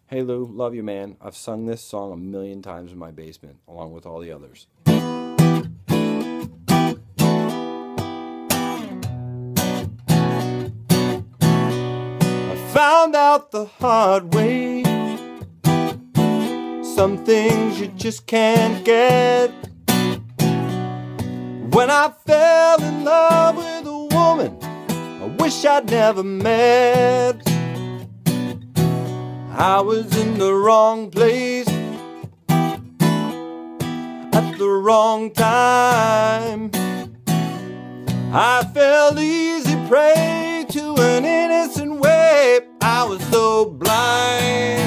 Hey Lou, love you, man. I've sung this song a million times in my basement, along with all the others. I found out the hard way, some things you just can't get. When I fell in love with a woman I wish I'd never met, I was in the wrong place at the wrong time. I fell easy prey to an innocent way. I was so blind.